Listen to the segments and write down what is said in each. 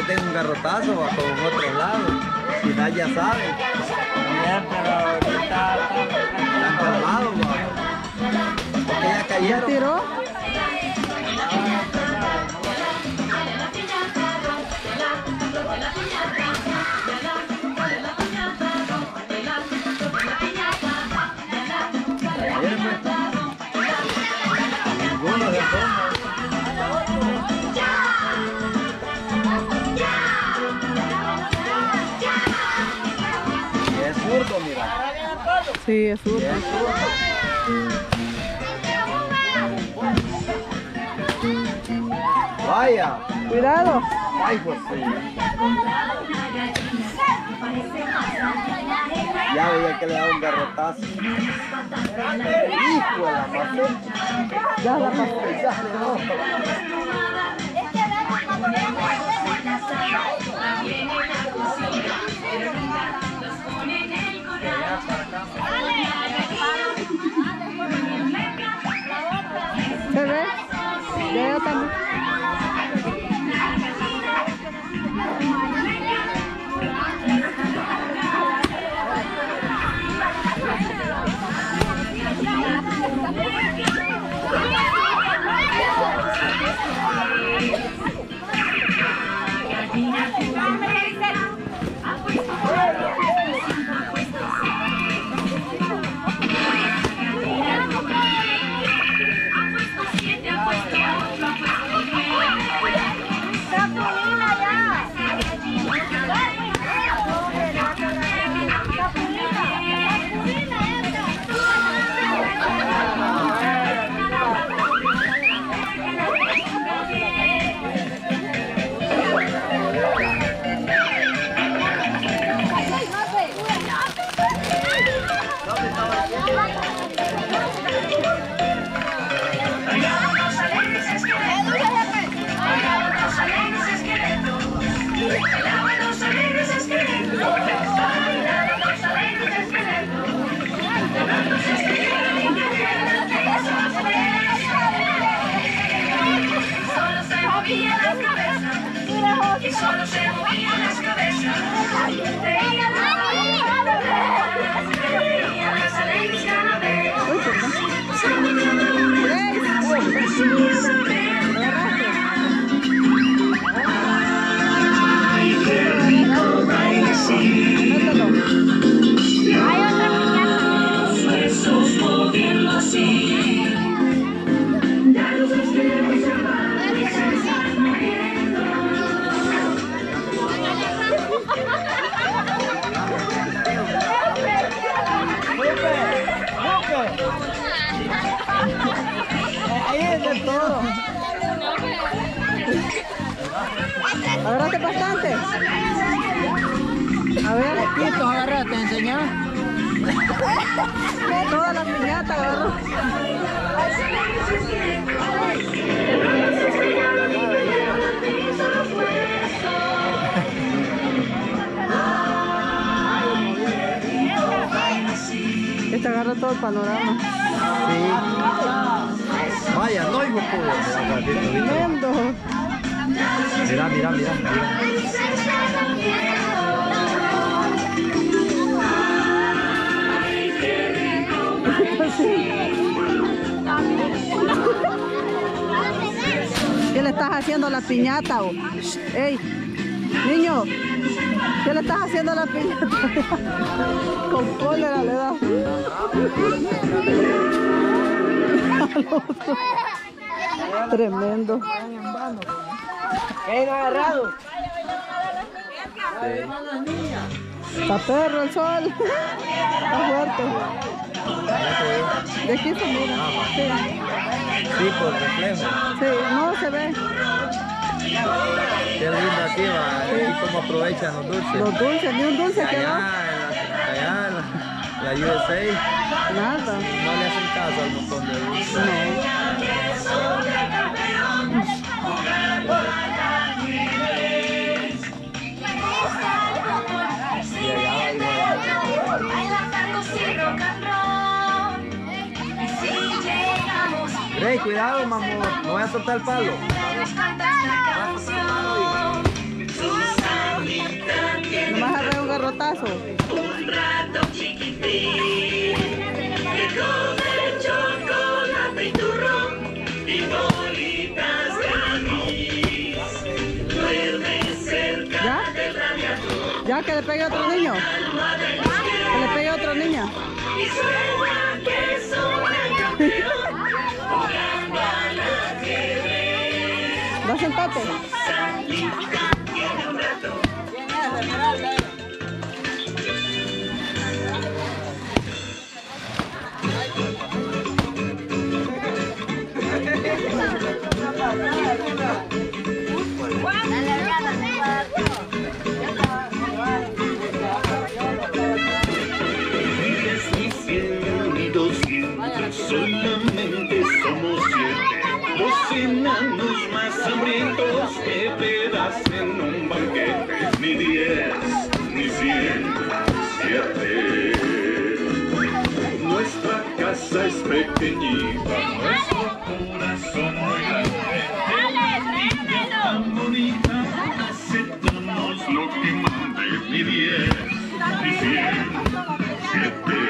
meten un garrotazo va con otro lado. Y nadie ya sabe. Bien, pero ahorita Están calmados, va. Porque ya ¿Ya cayeron. tiró? Ninguno de todos. Y es zurdo, mira. Sí, es Y zurdo. es zurdo. Vaya. Cuidado. Ay, pues sí. Ya veía que le daba un garrotazo. Hijo de la pasó. Ya la pasó. Ya le dio. ¿Se ve? Ya yo también. Y solo se movían las cabezas. Veían las alegres calaveras. Ay, qué rico baile así. Hay otra piñata. Los besos moviendo así. Ya los queremos llamar y se están moviendo. Ahí es de todo. Agarrate bastante. A ver, Quito, agarrate, enseñá. toda la piñata agarró. Este agarra todo el panorama. Sí. Vaya, no hijo pudo. Tremendo. Mira, mira, mira, mira. ¿Qué le estás haciendo a la piñata? ¡Ey! Niño, ¿qué le estás haciendo a la piñata? Con cólera le da. Tremendo. ¿Qué han agarrado? Está perro el sol. Está fuerte. De aquí se mira. Sí. Sí, por reflejo. Sí, no se ve. Qué lindo aquí va. Y cómo aprovechan los dulces. Los dulces, ni un dulce que Allá, va. allá, la USA, Nada. no le hacen caso al montón de dulces. No. Y allá Rey, cuidado, mamón, no voy a soltar el palo. Nomás agarra un garrotazo. Un rato chiquitín, que come chocolate y turrón y bolitas de anís. Duerme cerca del radiador. Ya, que le pegue a otro niño. Que le pegue a otro niño. Y sueña que soy campeón, jugando al ajedrez. Va, sentate. Salita tiene un rato. Solamente somos 7, los enanos más hambrientos que te hacen un banquete. Ni 10, ni 100, 7. Nuestra casa es pequeñita, nuestro corazón muy grande. Tan bonita, aceptamos lo que mande. Ni 10, ni 100, 7.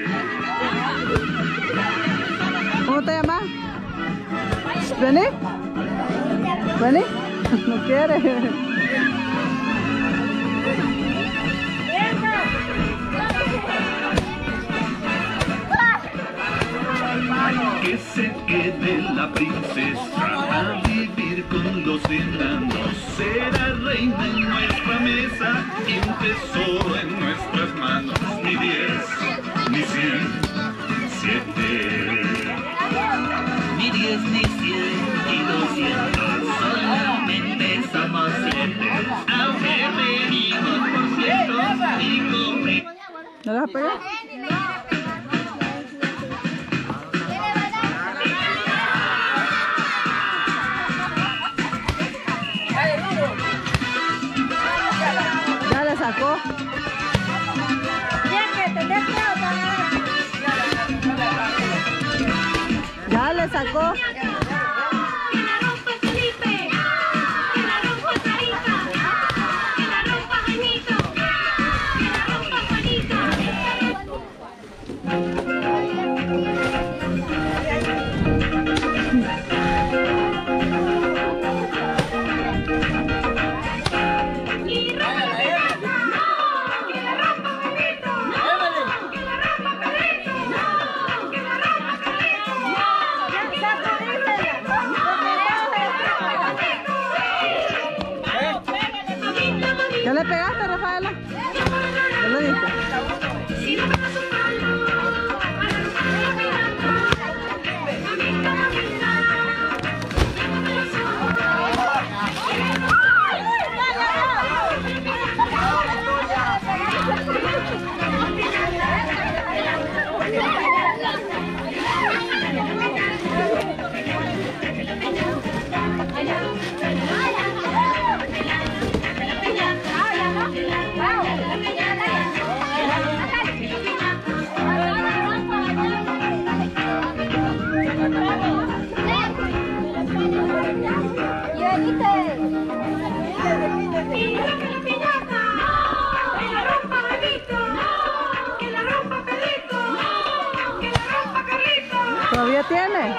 ¿Cómo te llamas? ¿Vení? ¿Vení? No quiere. Que se quede la princesa a vivir con los enanos. Será reina en nuestra mesa y un tesoro en nuestras manos. Ni 10, ni 100, 7. Ni 10, ni 100, ni 200, solamente somos 7. Aunque venimos por cientos y comemos. ¿No le vas a pegar? Ya le sacó. Ya le sacó. Que la rompa Felipe, que la rompa Sarita, que la rompa Jaimito, que la rompa Juanito. Y rompa que la rompa Benito, que la rompa Pedrito, que la rompa ¿Ya le pegaste, Rafaela? ¿Ya le diste? si no me das un palo, ¿Todavía tiene?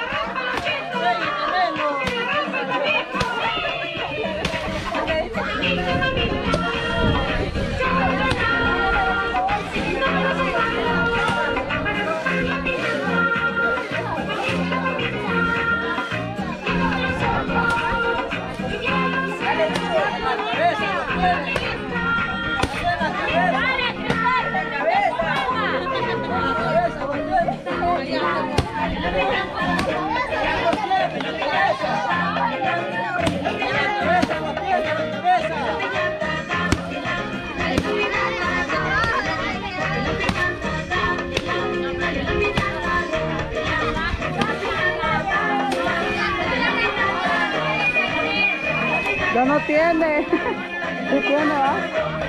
Ya no tiene. Sí tiene, ¿va?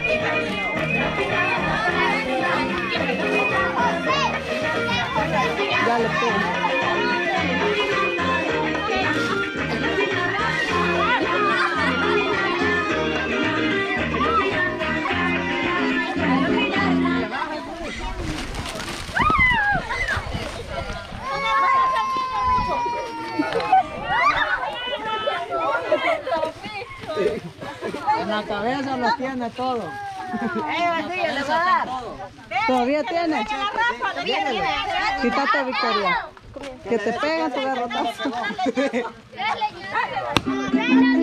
Ya le pongo. la cabeza lo tiene todo. ¿Todavía tiene? Quítate, Victoria. Que te pegan tu garrotazo. Dale,